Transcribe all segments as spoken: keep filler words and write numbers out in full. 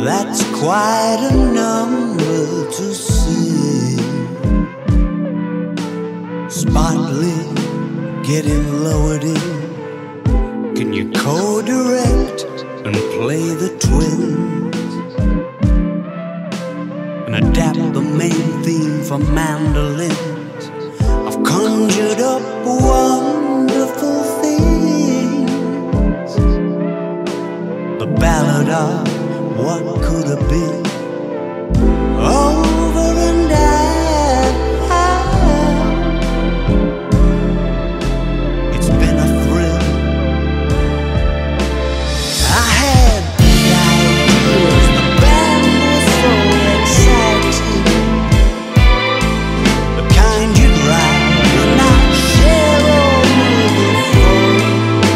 That's quite a number to see. Spotlit, getting lowered in. Can you co-direct and play the twins? And adapt the main theme for mandolins? I've conjured up wonderful things. The ballad of what could have been, over and out. It's been a thrill. I had the ideas, the band was so exciting, the kind you'd write and not share over the phone.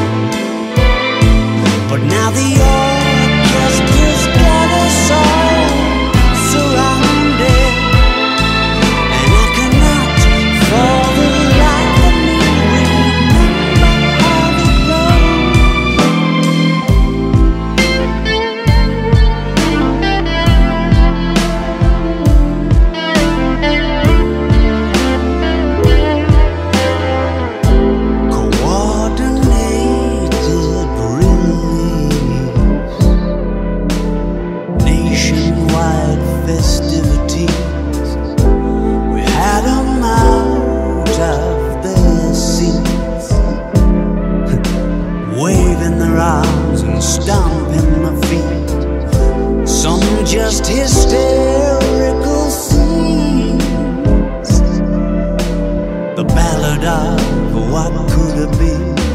But now the orchestra's got us all surrounded, and I cannot, for the life of me, remember how it goes. Coordinated release, nationwide festivities. We had 'em out of their seats, waving their arms and stomping their feet. Some just hysterical scenes. The ballad of what could have been.